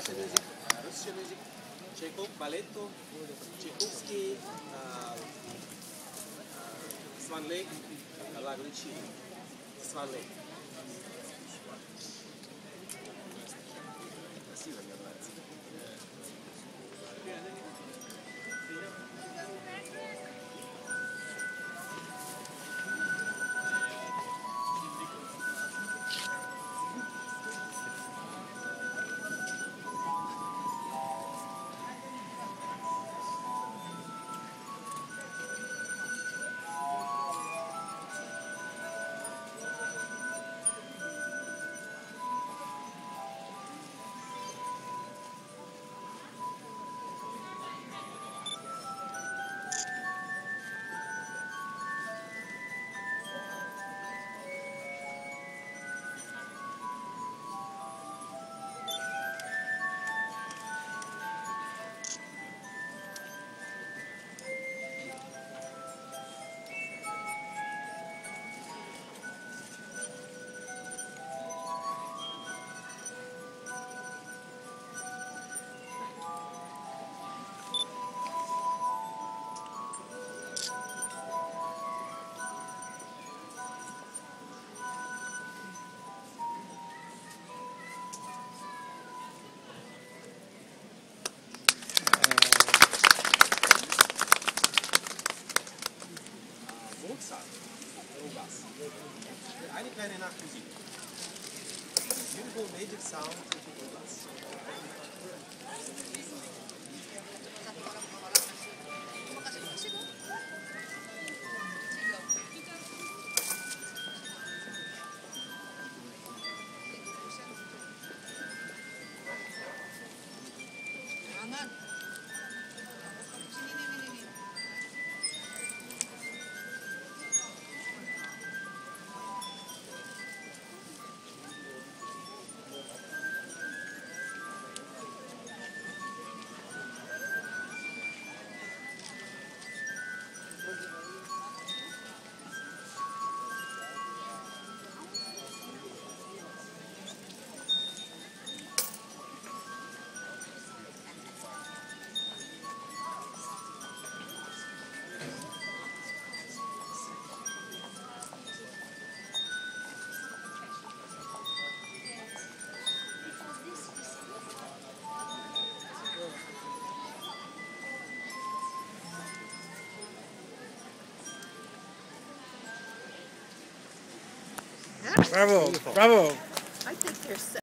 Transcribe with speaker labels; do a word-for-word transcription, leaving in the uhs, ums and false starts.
Speaker 1: Russian music, Russian music, Chekhov, balletto, Tchaikovsky, uh, uh, Swan Lake, al lago di Cile, Swan Lake. Sì, la mia ragazza. Mozart, Rogas. Eine kleine Nachmusik. Beautiful magic sound into Rogas.
Speaker 2: Bravo, bravo.
Speaker 3: I think they're so